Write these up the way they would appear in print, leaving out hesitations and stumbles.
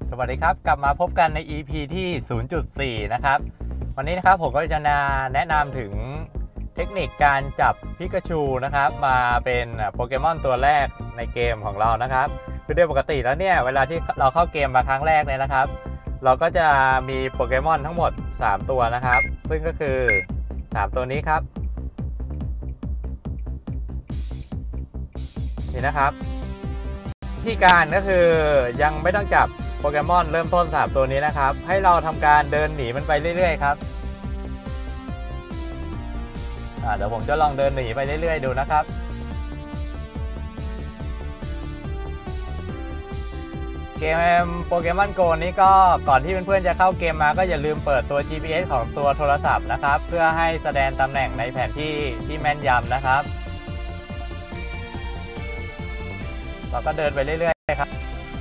สวัสดีครับกลับมาพบกันใน EP ที่ 0.4 นะครับวันนี้นะครับผมก็จะแนะนำถึงเทคนิคการจับพิกาชูนะครับมาเป็นโปเกมอนตัวแรกในเกมของเรานะครับคือโดยปกติแล้วเนี่ยเวลาที่เราเข้าเกมมาครั้งแรกเนี่ยนะครับเราก็จะมีโปเกมอนทั้งหมด3ตัวนะครับซึ่งก็คือ3ตัวนี้ครับนี่นะครับวิธีการก็คือยังไม่ต้องจับโปเกมอนเริ่มต้น3ตัวนี้นะครับให้เราทำการเดินหนีมันไปเรื่อยๆครับเดี๋ยวผมจะลองเดินหนีไปเรื่อยๆดูนะครับเกมโปเกมอนโกนี้ก็ก่อนที่เพื่อนๆจะเข้าเกมมาก็อย่าลืมเปิดตัว GPS ของตัวโทรศัพท์นะครับเพื่อให้แสดงตำแหน่งในแผนที่ที่แม่นยำนะครับเราก็เดินไปเรื่อยๆครับ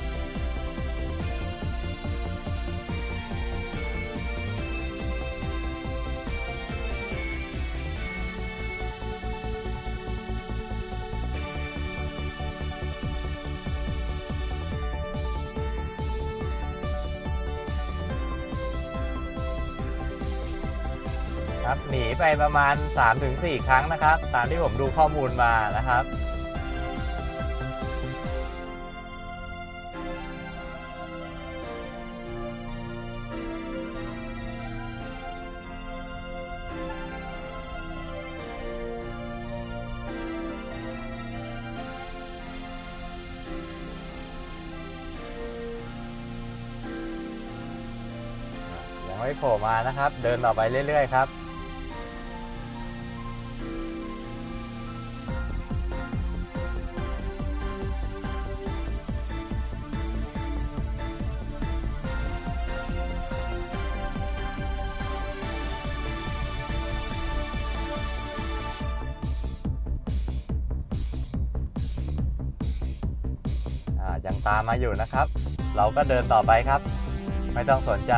หนีไปประมาณ 3-4 ครั้งนะครับตามที่ผมดูข้อมูลมานะครับยังไม่โผล่มานะครับเดินต่อไปเรื่อยๆครับยังตามมาอยู่นะครับเราก็เดินต่อไปครับไม่ต้องสนใจ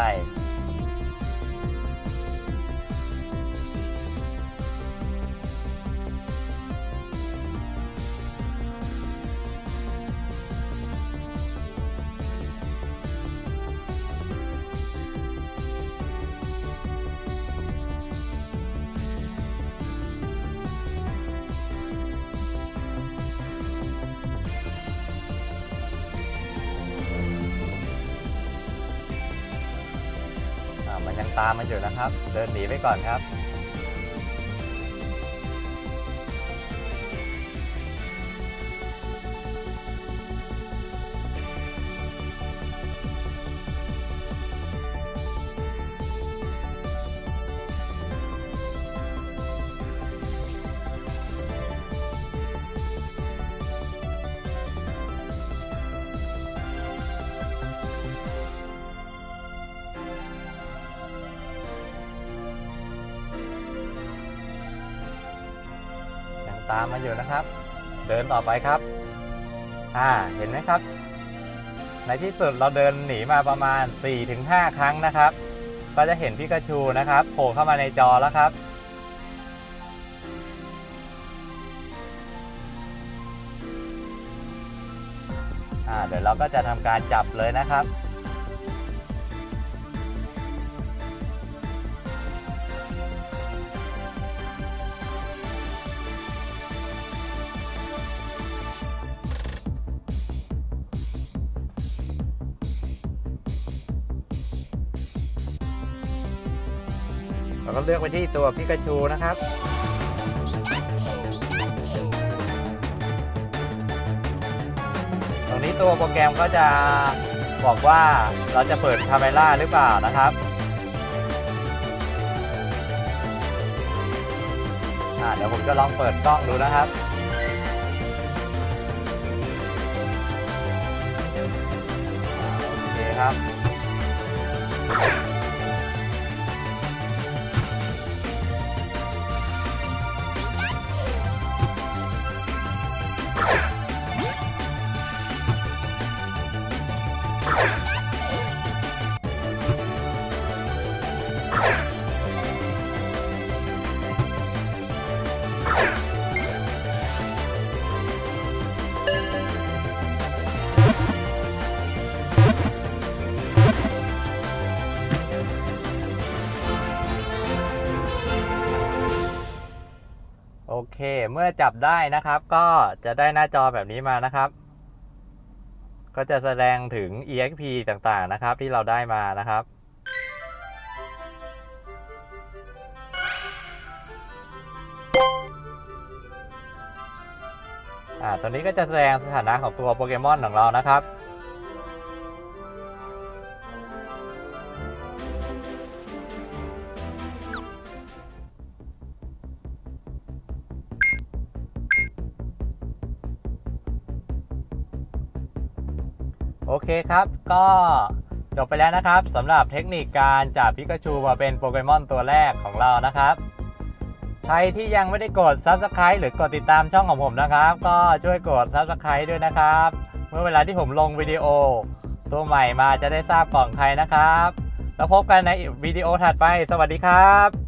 มันยังตามมาอยู่นะครับเดินหนีไปก่อนครับตามมาอยู่นะครับเดินต่อไปครับเห็นไหมครับในที่สุดเราเดินหนีมาประมาณ 4-5 ครั้งนะครับก็จะเห็นพิกาชูนะครับโผล่เข้ามาในจอแล้วครับเดี๋ยวเราก็จะทำการจับเลยนะครับเราก็เลือกไปที่ตัวพิกาชูนะครับตรงนี้ตัวโปรแกรมก็จะบอกว่าเราจะเปิดคาเมล่าหรือเปล่านะครับเดี๋ยวผมจะลองเปิดกล้องดูนะครับโอเคครับเมื่อจับได้นะครับก็จะได้หน้าจอแบบนี้มานะครับก็จะแสดงถึง EXP ต่างๆนะครับที่เราได้มานะครับตอนนี้ก็จะแสดงสถานะของตัวโปเกมอนของเรานะครับโอเคครับก็จบไปแล้วนะครับสำหรับเทคนิคการจับพิกาชูมาเป็นโปเกมอนตัวแรกของเรานะครับใครที่ยังไม่ได้กด Subscribe หรือกดติดตามช่องของผมนะครับก็ช่วยกด Subscribe ด้วยนะครับเมื่อเวลาที่ผมลงวิดีโอตัวใหม่มาจะได้ทราบก่อนใครนะครับแล้วพบกันในวิดีโอถัดไปสวัสดีครับ